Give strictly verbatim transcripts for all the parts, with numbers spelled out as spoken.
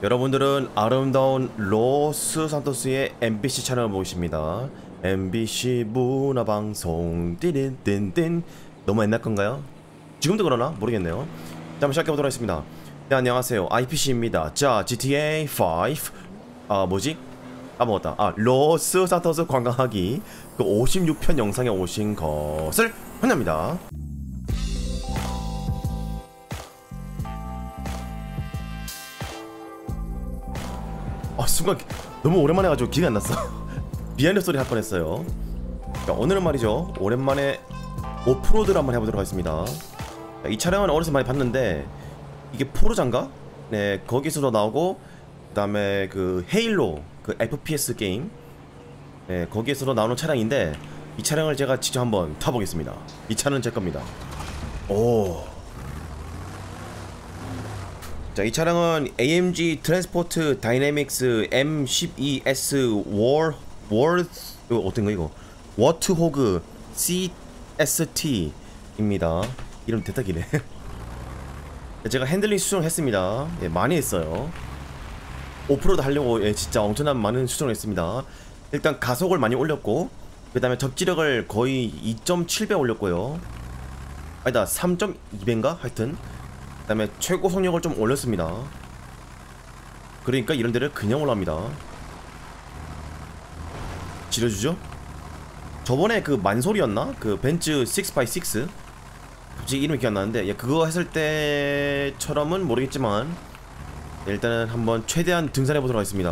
여러분들은 아름다운 로스 산토스의 엠비씨 채널을 보십니다. 엠비씨 문화방송 띠린띵띵. 너무 옛날 건가요? 지금도 그러나? 모르겠네요. 자, 한번 시작해보도록 하겠습니다. 네, 안녕하세요, 아이피씨입니다. 자, 지티에이 파이브 아 뭐지? 까먹었다. 아 로스 산토스 관광하기 그 오십육 편 영상에 오신 것을 환영합니다. 아 순간 너무 오랜만에 해가지고 기억이 안 났어. 비하인드 소리 할 뻔했어요. 자, 오늘은 말이죠, 오랜만에 오프로드를 한번 해보도록 하겠습니다. 자, 이 차량은 어디서 많이 봤는데 이게 포르자인가? 네, 거기서도 나오고 그 다음에 그 헤일로 그 에프피에스 게임, 네, 거기에서도 나오는 차량인데 이 차량을 제가 직접 한번 타보겠습니다. 이 차는 제 겁니다. 오. 자, 이 차량은 에이엠지 트랜스포트 다이내믹스 엠 십이 에스 월 월 이거 어떤거 이거 워트호그 씨에스티입니다. 이름 대딱이네. 제가 핸들링 수정을 했습니다. 예, 많이 했어요. 오프로드 하려고 예, 진짜 엄청난 많은 수정을 했습니다. 일단 가속을 많이 올렸고, 그 다음에 접지력을 거의 이 점 칠 배 올렸고요. 아니다, 삼 점 이 배인가? 하여튼 그 다음에 최고 속력을 좀 올렸습니다. 그러니까 이런 데를 그냥 올라갑니다. 지려주죠? 저번에 그 만솔이었나? 그 벤츠 육 바이 육, 갑자기 이름이 기억 안 나는데, 예, 그거 했을 때처럼은 모르겠지만 일단은 한번 최대한 등산해 보도록 하겠습니다.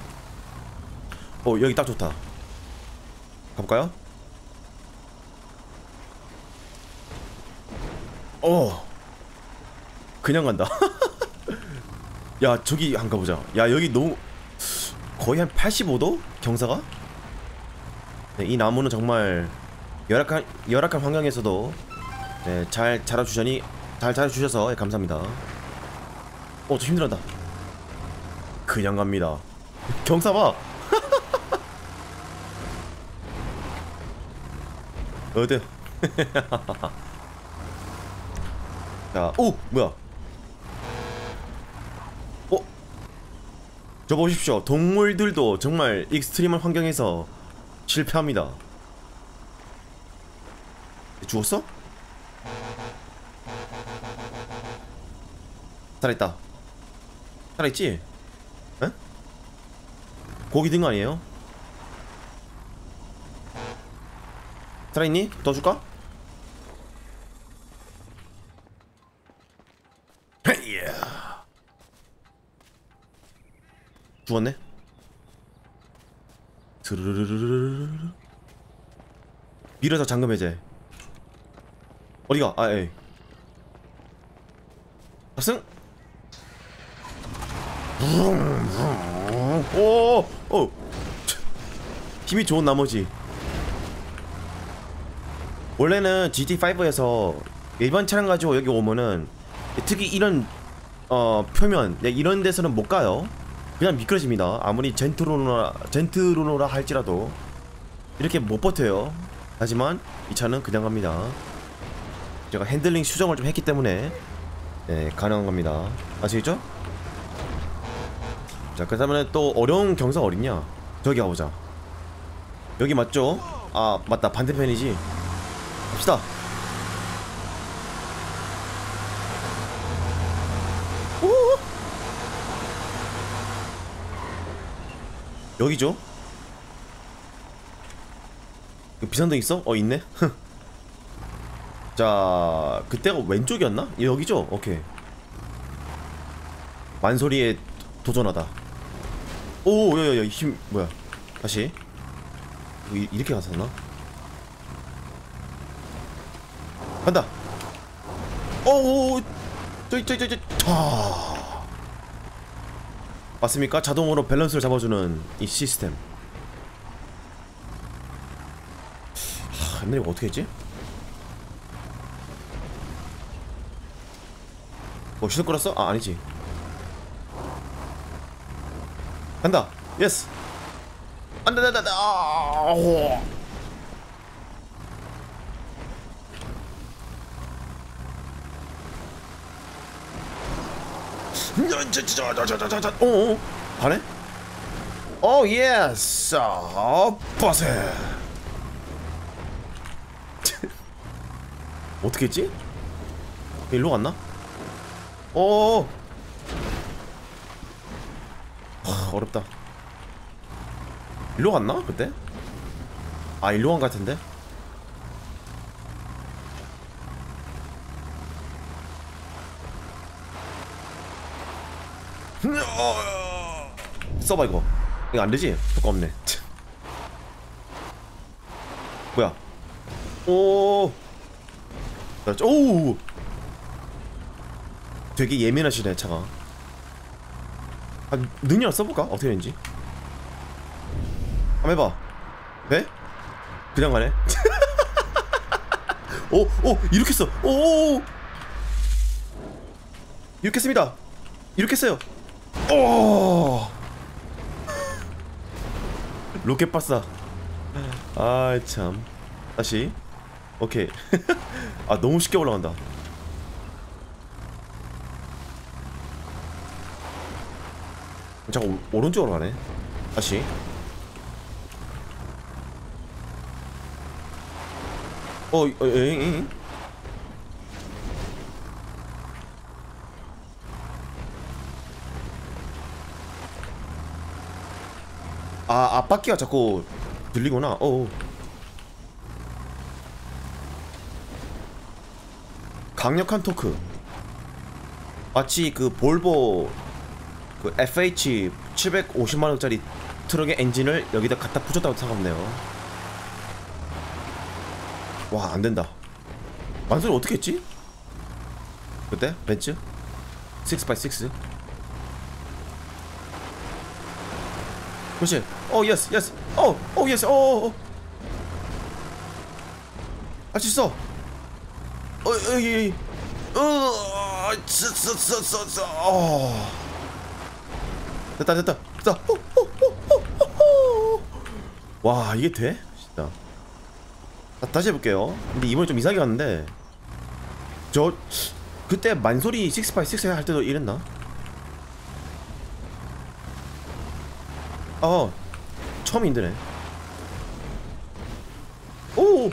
어, 여기 딱 좋다. 가볼까요? 어, 그냥 간다. 야, 저기 한 가보자. 야, 여기 너무 거의 한 팔십오 도? 경사가? 네, 이 나무는 정말 열악한 열악한 환경에서도 네, 잘 자라주셔니 잘 자라주셔서 예, 감사합니다. 어, 저 힘들었다. 그냥 갑니다. 경사 봐. 어때? 자, 오! 뭐야? 어? 저 보십시오. 동물들도 정말 익스트림한 환경에서 실패합니다. 죽었어? 살아있다. 살아있지? 에? 고기 든 거 아니에요? 살아있니? 더 줄까? 헤이야. 죽었네? 드르르르르르르. 밀어서 잠금 해제. 어디가? 아, 에이. 탑승! 오, 오, 힘이 좋은 나머지. 원래는 지티 파이브에서 일반 차량 가지고 여기 오면은 특히 이런 어 표면, 네, 이런 데서는 못 가요. 그냥 미끄러집니다. 아무리 젠트루노라 젠트루노라 할지라도 이렇게 못 버텨요. 하지만 이 차는 그냥 갑니다. 제가 핸들링 수정을 좀 했기 때문에 네, 가능한 겁니다. 아시겠죠? 자, 그 다음에 또 어려운 경사가 어딨냐? 저기 가보자. 여기 맞죠? 아, 맞다, 반대편이지. 갑시다. 오! 여기죠? 비상등 있어? 어, 있네? 자, 그때가 왼쪽이었나? 여기죠? 오케이. 만소리에 도전하다. 오, 야야야, 힘 뭐야? 다시. 이, 이렇게 갔었나? 간다. 오오, 저기 저기 저기. 아, 맞습니까? 자동으로 밸런스를 잡아주는 이 시스템. 하, 옛날에 이거 어떻게 했지? 뭐 시동 끌었어? 아, 아니지. 간다. 예스. 안돼, 안돼, 안돼. 아, 어, 가네? 오 예스. 어 버스. 어떻게 했지? 일로 갔나? 오. 하, 어렵다. 일로 갔나 그때? 아 일로 간 것 같은데? 써봐 이거. 이거 안되지? 효과 없네. 뭐야? 오. 오. 되게 예민하시네 차가. 아, 능력 써볼까? 어떻게 되는지 한번 해봐. 네? 그냥 가네? 오! 오! 이렇게 써! 오! 이렇게 씁니다! 이렇게 써요! 오! 로켓 발사. 아 참. 다시. 오케이. 아 너무 쉽게 올라간다. 잠깐 오, 오른쪽으로 가네. 다시. 어, 어, 에잉. 아, 앞바퀴가 자꾸 들리구나. 어. 강력한 토크. 마치 그 볼보 그 에프에이치 칠백오십만 원짜리 트럭의 엔진을 여기다 갖다 붙였다고 생각하네요. 와 안된다. 완소리 어떻게 했지? 그때? 벤츠? 육 바이 육. 그렇지. 어 예스 예스. 어 어 예스. 어어 할 수 있어. 어 여기 어 쓰쓰쓰쓰 어 됐다 됐다 됐다. 와 이게 돼? 진짜. 다시 해볼게요. 근데 이번에 좀 이상하게 갔는데 저 그때 만소리 육 바이 육 할 때도 이랬나? 어 처음 힘드네. 오!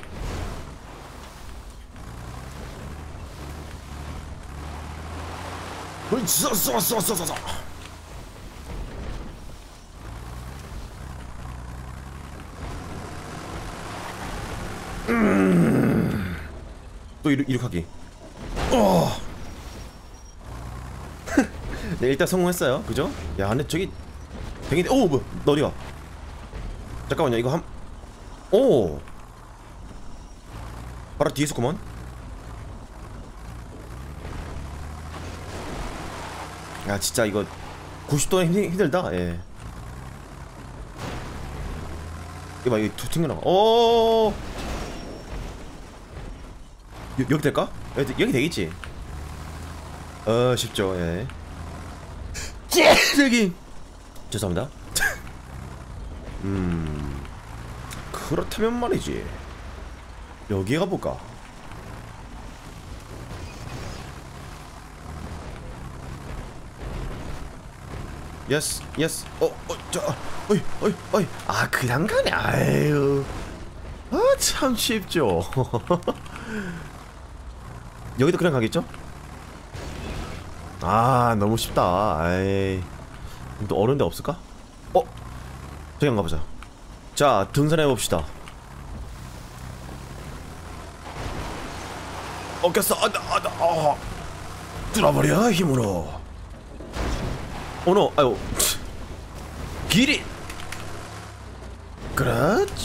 쏘쏘쏘쏘쏘. 음. 또 이렇게, 이렇게 하기. 어. 네 일단 성공했어요. 그죠? 야 근데 저기 되게 오 뭐야 너 어디가? 잠깐만요 이거 한 오 바로 뒤에 있었구먼. 야 진짜 이거 구십 도는 힘, 힘들다. 예. 이거 봐 이거 툭 튕겨나가. 오 여, 여기 될까? 여기, 여기 되겠지? 어 쉽죠. 예. 여기 죄송합니다. 음 그렇다면 말이지 여기 가볼까? 예스 예스. 어어저 어이 어이 어이 아 그냥 가네. 아유 아 참 쉽죠. 여기도 그냥 가겠죠? 아 너무 쉽다. 아이 또 어려운 데 없을까? 어? 저기 한번 가보자. 자 등산해봅시다. 어 꼈어. 아나 아나 어 뚫어버려 힘으로. 오노 아유 길이 그렇지.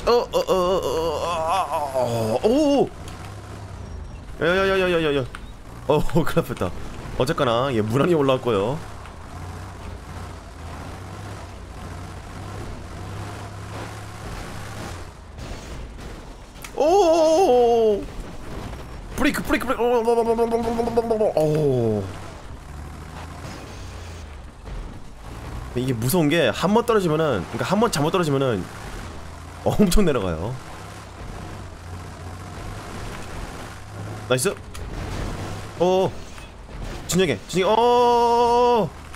어어어어어오 야야야야야야야. 어 큰일 날 뻔했다. 어쨌거나 얘 무난히 올라올 거예요. 오 브레이크 브레이크 브레이크. 오 이게 무서운 게 한 번 떨어지면은 그러니까 한 번 잘못 떨어지면은 엄청 내려가요. 나이스. 어 진정해 진정. 어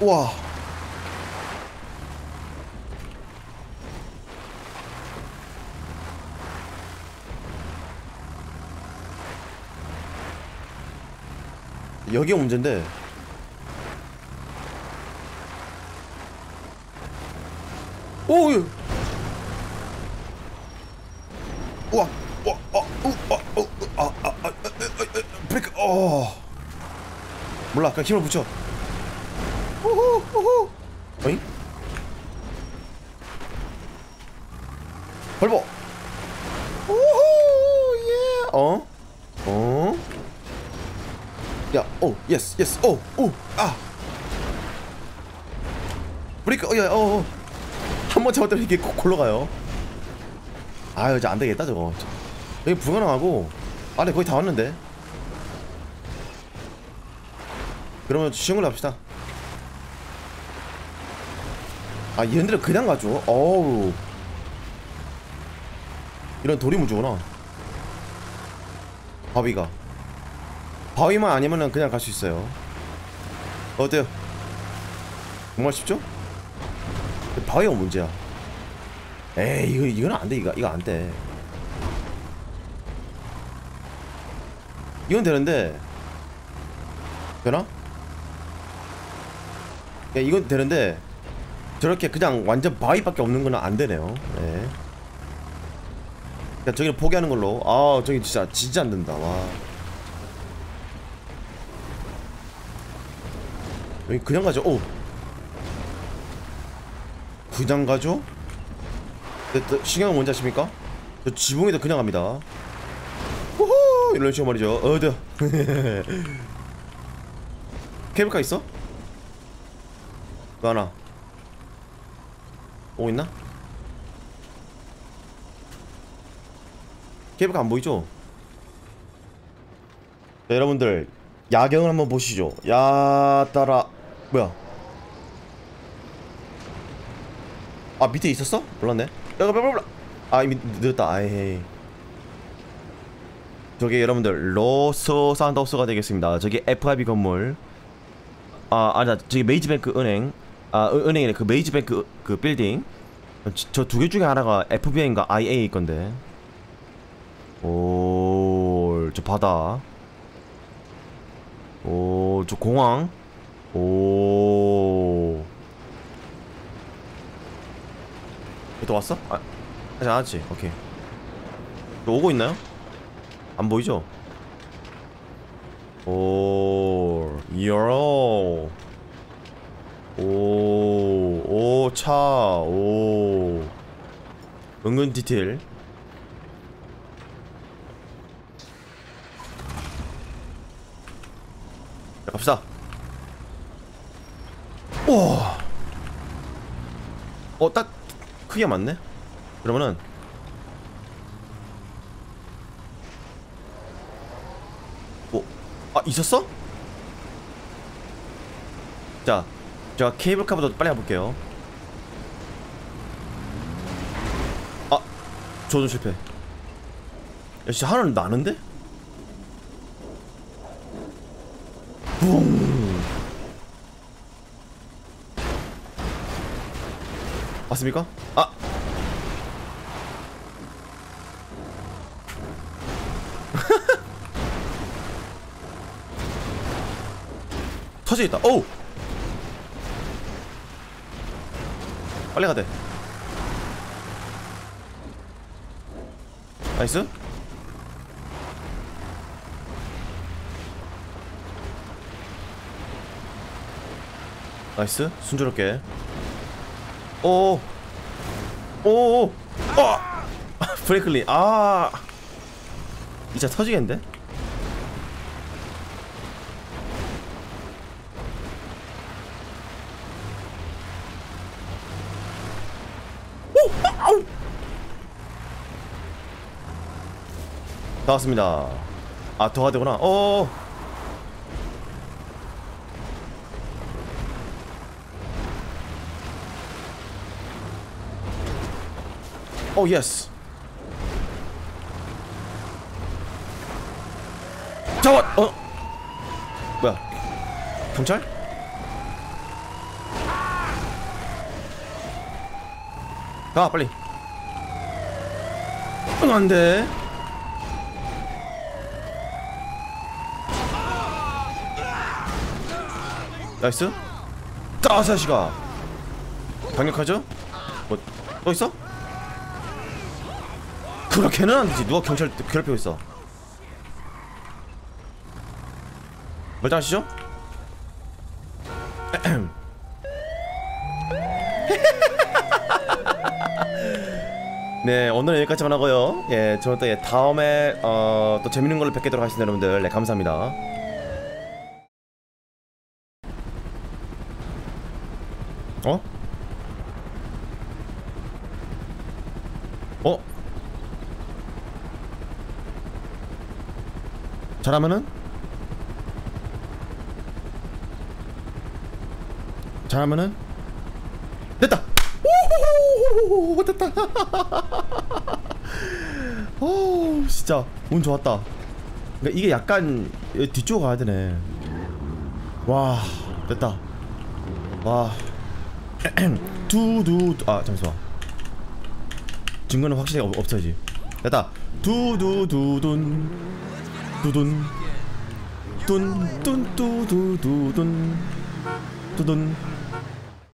우와. 여기가 문제인데. 오, 예. 우와, 우와, 어, 우, 어, 어, 아, 아, 아, 아, 아, 브레이크, 어. 몰라, 그냥 힘을 붙여. 호호, 호호. 어잉? 밟어. 오호, 예. 어? 어? 야, 오, 예스, 예스, 오, 오, 아. 브레이크, 어, 야, 어, 어. 한 번 잡았더니 이게 콕 굴러가요. 아유, 이제 안 되겠다, 저거. 여기 불가능하고, 아래 거의 다 왔는데. 그러면 쉬운 걸로 합시다. 아, 얘네들은 그냥 가죠. 어우. 이런 돌이 문제구나. 바위가. 바위만 아니면은 그냥 갈 수 있어요. 어때요? 정말 쉽죠? 바위가 문제야. 에이, 이거, 이거는 안 돼. 이거, 이거 안 돼. 이건 되는데. 되나? 야, 이건 되는데. 저렇게 그냥 완전 바위밖에 없는 거는 안 되네요. 네. 그냥 저기를 포기하는 걸로. 아, 저기 진짜, 진짜 안 된다. 와. 여기 그냥 가죠. 오. 그냥 가죠? 신경은 뭔지 아십니까? 저 지붕에도 그냥 갑니다. 호호! 이런 식으로 말이죠. 어드. 케이블카 있어? 왜 하나? 오고 있나? 케이블카 안 보이죠? 자, 여러분들 야경을 한번 보시죠. 야 따라. 뭐야? 아, 밑에 있었어? 몰랐네. 아, 이미 늦었다. 아이. 저기 여러분들 로스 산토스가 되겠습니다. 저기 에프아이비 건물. 아, 아니다. 저기 메이지뱅크 은행. 아, 은, 은행이네. 그 메이지뱅크 그 빌딩. 저 두 개 중에 하나가 에프비아이인가 아이에이일 건데. 오, 저 바다. 오, 저 공항. 오. 또 왔어? 아, 아직 안 왔지? 오케이. 또 오고 있나요? 안 보이죠? 오, 이어로. 오, 오, 차, 오. 은근 디테일. 자, 갑시다. 오. 어, 딱 크기가 맞네? 그러면은 뭐, 아, 있었어? 자, 제가 케이블카부터 빨리 가볼게요. 아, 조준 실패. 야, 진짜 하늘 나는데? 붕. 맞습니까? 아! 터져있다. 오우! 빨리 가대. 나이스. 나이스. 순조롭게. 오오 오오. 어! 브레이클리. 아, 이 차 터지겠는데? 오! 아우! 다 왔습니다. 아, 더 가야 되구나. 어. 오, 예스. 잡아. 어. 뭐야? 경찰? 가 빨리. 응, 안돼. 나이스. 따사시가 강력하죠? 뭐 또 있어? 그렇게는 안 되지. 누가 경찰 괴롭히고 있어. 멀쩡하시죠? 네, 오늘은 여기까지만 하고요. 예, 저는 또 예, 다음에 어, 또 재밌는 걸로 뵙도록 하겠습니다, 여러분들. 네, 감사합니다. 어? 어? 잘하면은? 잘하면은? 됐다! 오호호호호호 됐다! 오 진짜 운 좋았다. 그러니까 이게 약간 뒤쪽으로 가야 되네. 와 됐다. 와 두두 아 잠시만. 증거는 확실히 없, 없어야지. 됐다. 두두두둔 두둔 뚠뚠 뚜두두둔 두둔